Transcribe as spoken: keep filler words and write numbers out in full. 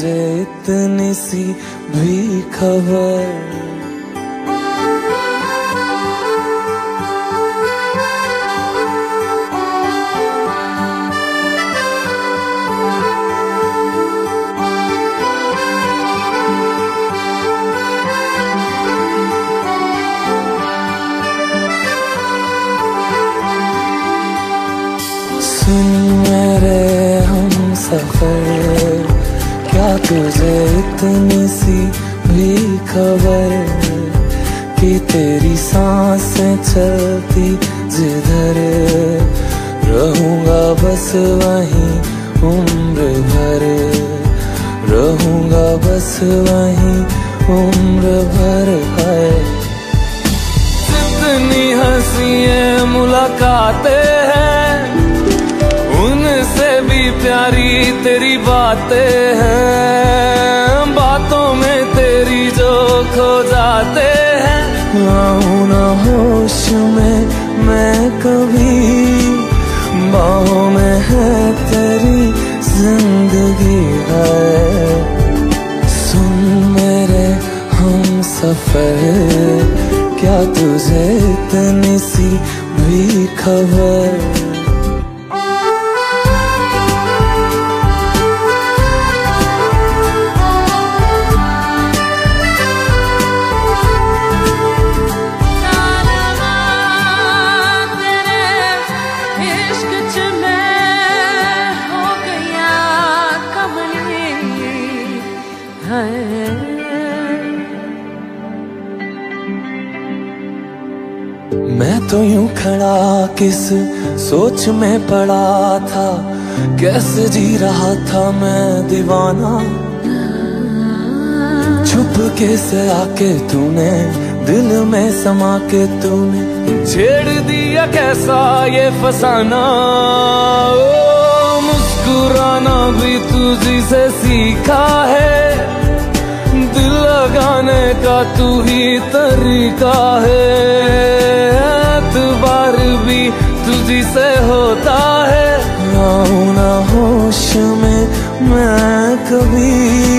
तुझे इतनी सी भी खबर। सुन मेरे हम सफर, क्या तुझे इतनी सी भी खबर कि तेरी सांसें चलती जिधर, रहूंगा बस वहीं उम्र भर, रहूंगा बस वहीं उम्र भर। है जितनी हंसी मुलाकातें हैं, उनसे भी प्यारी तेरी बातें हैं, बातों में तेरी जो खो जाते हैं। आऊं ना होश में मैं कभी, बाहों में है तेरी जिंदगी है। सुन मेरे हम सफर, क्या तुझे इतनी सी भी खबर। मैं तो यूं खड़ा किस सोच में पड़ा था, कैसे जी रहा था मैं दीवाना। छुप के से आके तूने दिल में समा के तूने छेड़ दिया कैसा ये फसाना। ओ मुस्कुराना भी तुझी से सीखा है, दिल लगाने का तू ही तरीका है। एतबार भी तुझी से होता है, आऊं ना होश में मैं कभी,